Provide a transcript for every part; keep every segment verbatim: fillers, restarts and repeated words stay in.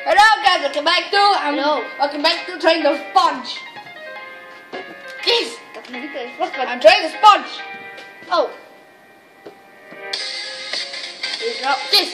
Hello guys, welcome back to um, Hello. welcome back to trying the sponge. Yes, I'm trying the sponge. Oh. It's not this.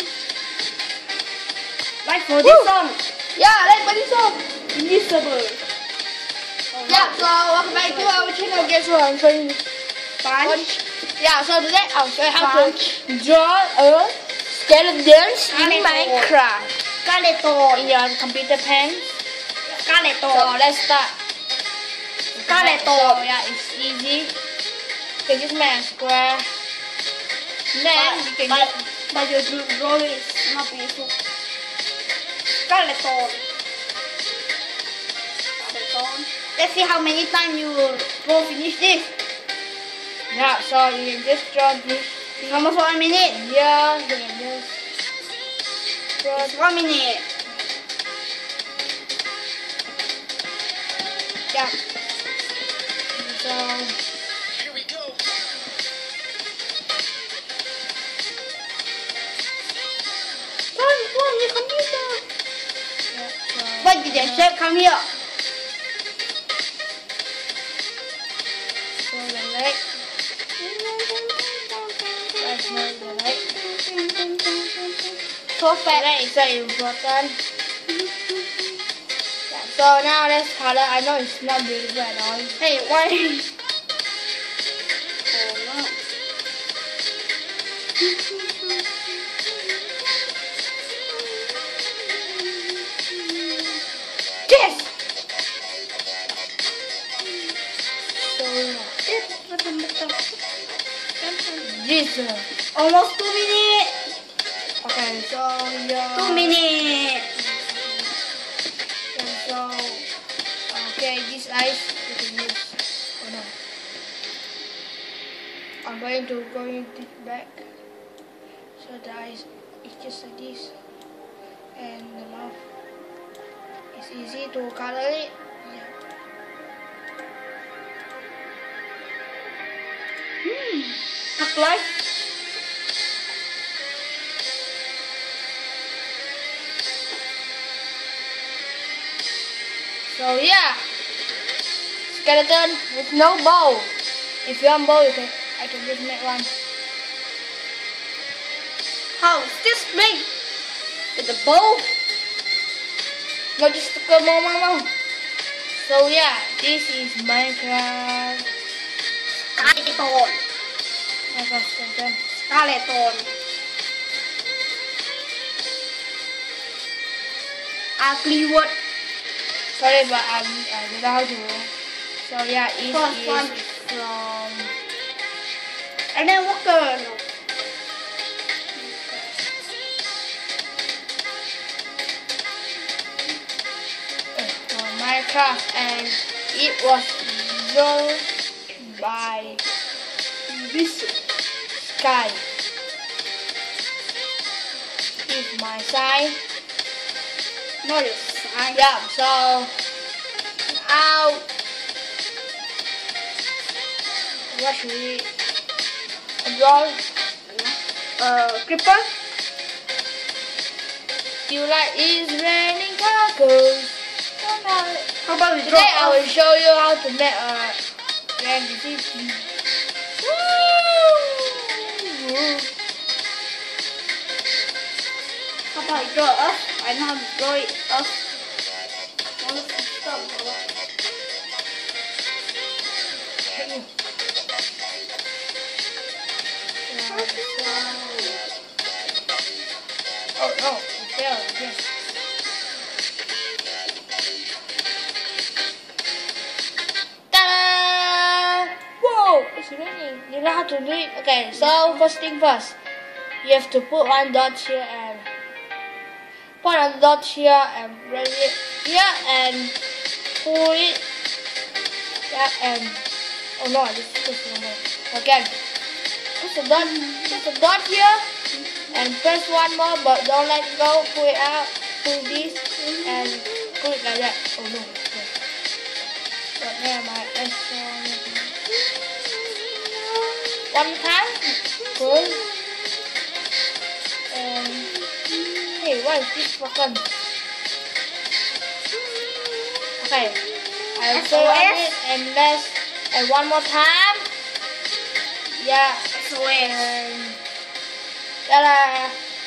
Like for Woo. this song. Yeah, like for this song. Invisible. Oh, Yeah, so welcome back to our channel. Guess what? I'm trying the Sponge. Yeah, so today I'll show you how Sponge. to draw a skeleton in Skeleton. Minecraft Skeleton. in your computer pen. Skeleton. So let's start. Skeleton. So yeah, it's easy. You can just make a square. Then But, you can but, just but your drawing is not beautiful. Skeleton. Skeleton. Let's see how many times you will go finish this. yeah. So you can just draw this. Almost one minute. Yeah, you can just draw. It's one minute. Yeah. So Here we go. Come, come, you come here. yeah. So, What did the chef come here? so the leg. That's not the leg. So The fast. leg is very important. Yeah. So now let's color. I know it's not beautiful at all. Hey, why? Oh no. Yes. So this. Uh, Almost two minutes. okay. So yeah. Two minutes. And so, okay, this ice you can use. Oh no. I'm going to going to back. So the ice is just like this. And the mouth. It's easy to color it. Yeah. Hmm. Look like. So yeah. Skeleton with no bow. If you want bow, you can I can just make one. How is this big? With the bow? No, just come on, mama. So yeah, this is Minecraft. Skeleton. Minecraft skeleton. Skeleton. Ugly word. Sorry, but I'm, I don't know how to. So yeah, it Fun, is fun. from. And then walker. uh, from Minecraft, and it was drawn by This. Sky. Is my sign. No, your sign. Yeah, so now what should we draw? Uh, creeper. You like it's raining tacos. How about we draw? Today I will show you how to make a grand city. How about we draw us? I know how to draw it. Us. All the stuff. Oh no, it failed again. Ta-da! Whoa, it's raining. You know how to do it? Okay, so first thing first, you have to put one dot here and put a dot here and bring it here and pull it. Yeah, and oh no, this is normal. Again, put a dot, put a dot here and press one more, but don't let it go. Pull it out, pull this, and pull it like that. Oh no. Okay. But never mind. Let's show you. One time, pull. And hey, what is this fucking? Okay. I will show you it and let's and one more time. Yeah. S O S. And ta-da.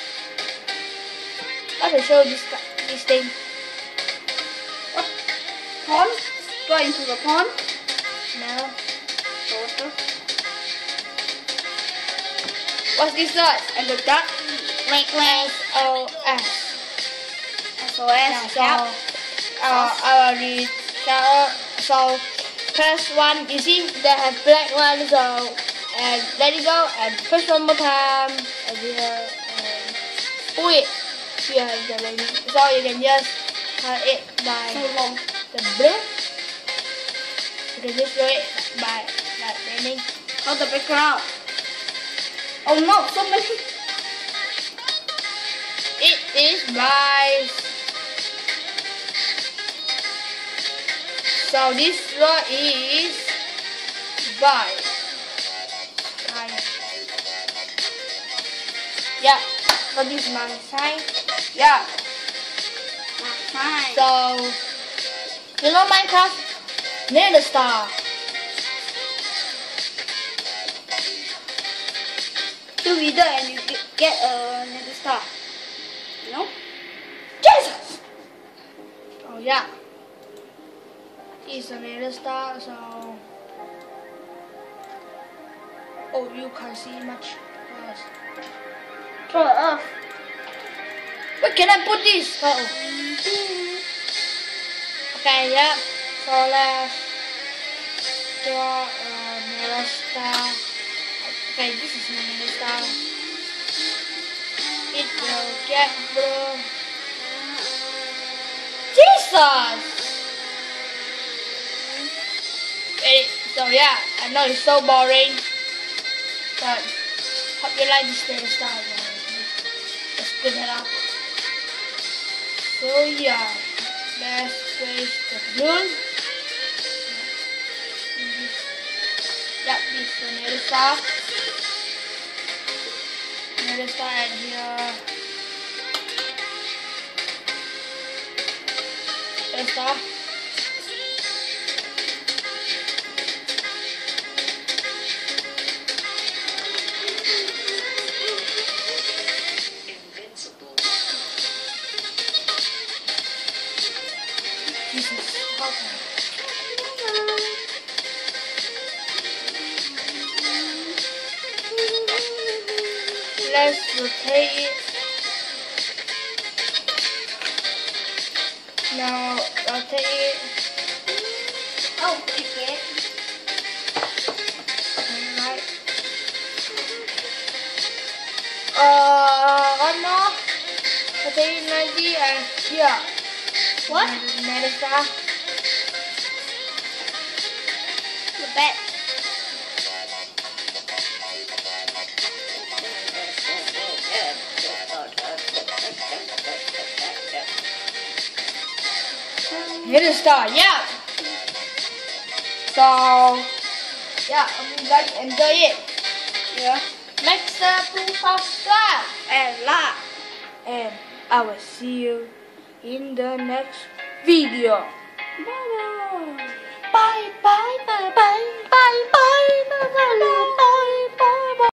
Let me show this this thing. What? Pond? Go into the pond. No. Water. What's this word? And the duck. Like S O S. S O S. Yeah, so uh, I will read. So, so first one, you see they have black one, so and let it go and first one more time and here and pull it here the raining. So you can just cut it by So long. the blue. You can just do it by like raining. Oh, the background. Oh no, so many. It is by. So this one is by. By. Yeah. So this is my sign. Yeah. That's fine. So you know Minecraft? Near the star. Do either and you get- get a nether star. You know? Jesus! Oh yeah. It's a little star, so oh you can't see much. Yes. Throw it off. Where can I put this? Oh. Okay, yeah. So let's draw a little star. Okay, this is my little star. It will get blue. Jesus! Okay, so yeah, I know it's so boring, but hope you like this little star. Let's put it up. So yeah, let's place the balloon. Yeah, this is another star. Another star right here. Another star. Jesus, okay. Let's rotate it. Now rotate it. Oh, okay. Alright. Uh, one more. Rotate it ninety and here. What? Another star. The bat. Hit a star, yeah. So, yeah, I hope you guys enjoy it. Yeah. Make sure to subscribe. And laugh. And I will see you in the next video. Bye bye. Bye bye bye bye bye bye bye bye bye bye.